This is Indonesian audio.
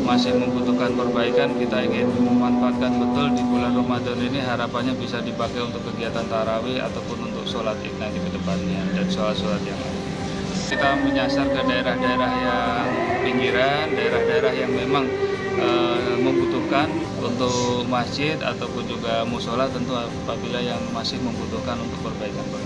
masih membutuhkan perbaikan, kita ingin memanfaatkan betul di bulan Ramadan ini, harapannya bisa dipakai untuk kegiatan tarawih ataupun untuk sholat id nanti ke depannya dan sholat-sholat yang lain. Kita menyasar ke daerah-daerah yang pinggiran, daerah-daerah yang memang membutuhkan untuk masjid ataupun juga musola, tentu apabila yang masih membutuhkan untuk perbaikan.